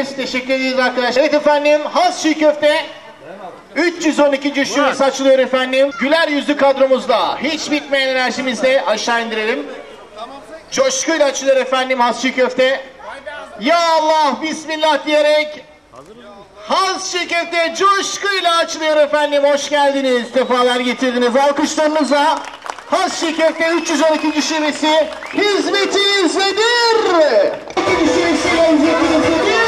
ederiz. Teşekkür ederiz arkadaşlar. Evet efendim, has çiğ köfte 312. şubesi açılıyor efendim. Güler yüzlü kadromuzda, hiç bitmeyen enerjimizle aşağı indirelim. Coşkuyla açılıyor efendim has çiğ köfte. Ya Allah, Bismillah diyerek has çiğ köfte coşkuyla açılıyor efendim. Hoş geldiniz, sefalar getirdiniz. Alkışlarınızla has çiğ köfte 312. şubesi hizmetinizdedir. 2. şubesiyle hizmetinizdedir.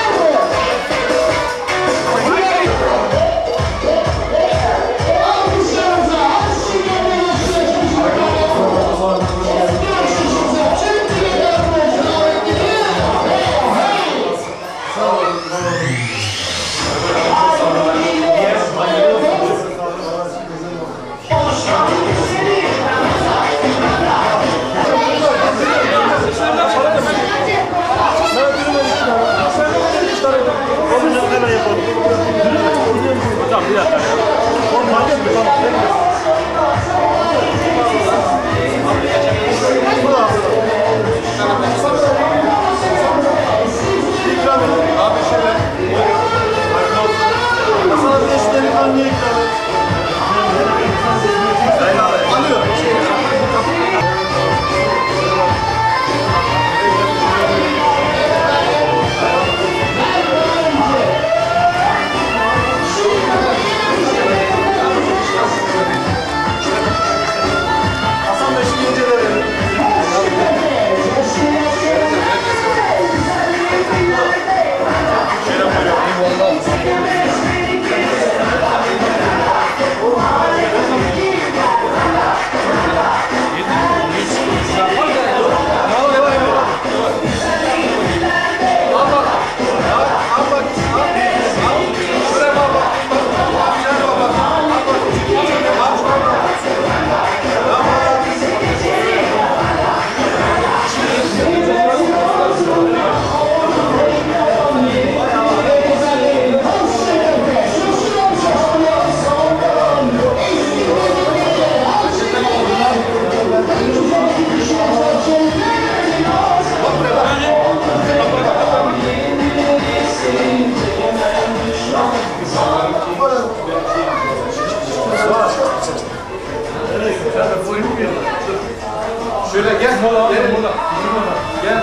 Şöyle gel, mola, gel mola. Gel.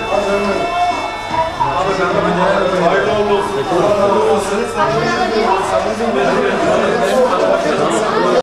Abi sen de gel. Hayırlı olsun. Hayırlı olsun.